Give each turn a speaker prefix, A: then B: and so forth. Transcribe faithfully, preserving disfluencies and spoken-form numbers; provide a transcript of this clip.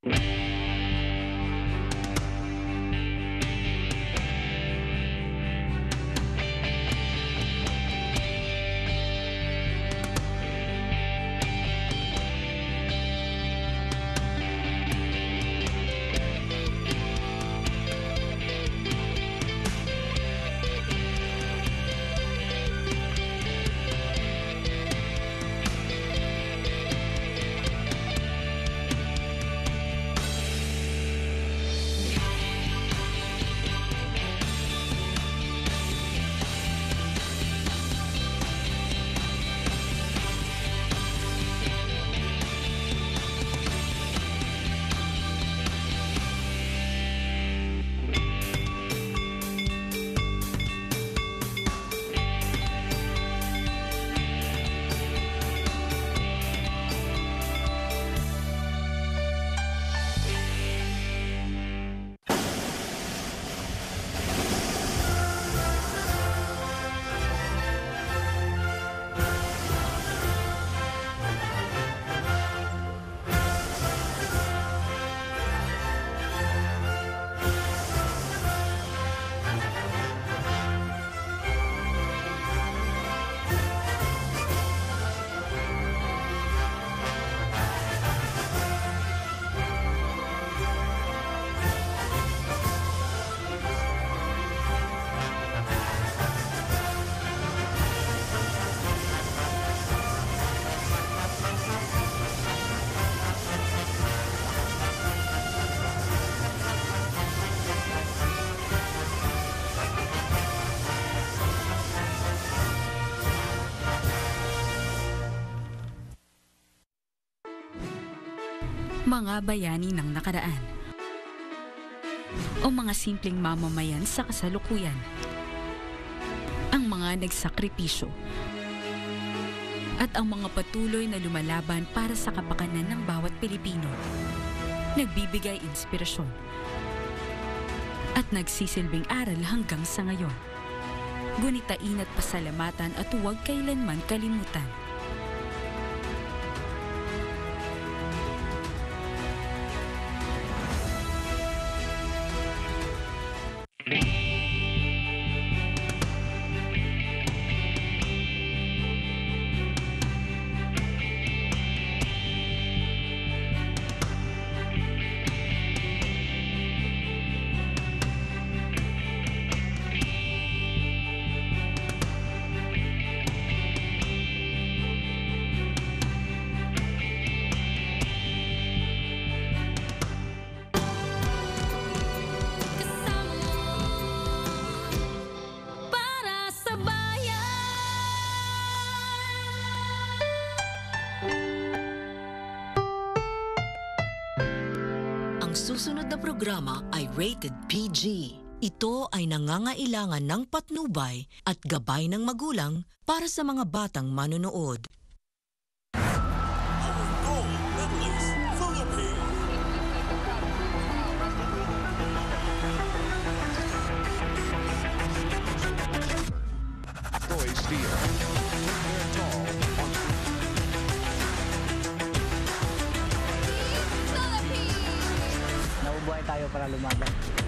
A: Mga bayani ng nakaraan o mga simpleng mamamayan sa kasalukuyan, ang mga nagsakripisyo at ang mga patuloy na lumalaban para sa kapakanan ng bawat Pilipino, nagbibigay inspirasyon at nagsisilbing aral hanggang sa ngayon. Gunitain at pasalamatan at huwag kailanman kalimutan.
B: Ang susunod na programa ay rated P G. Ito ay nangangailangan ng patnubay at gabay ng magulang para sa mga batang manonood.
C: Our gold medalist, Philippine. Boy Steele. They're tall.
D: Nabubuhay tayo para lumaban.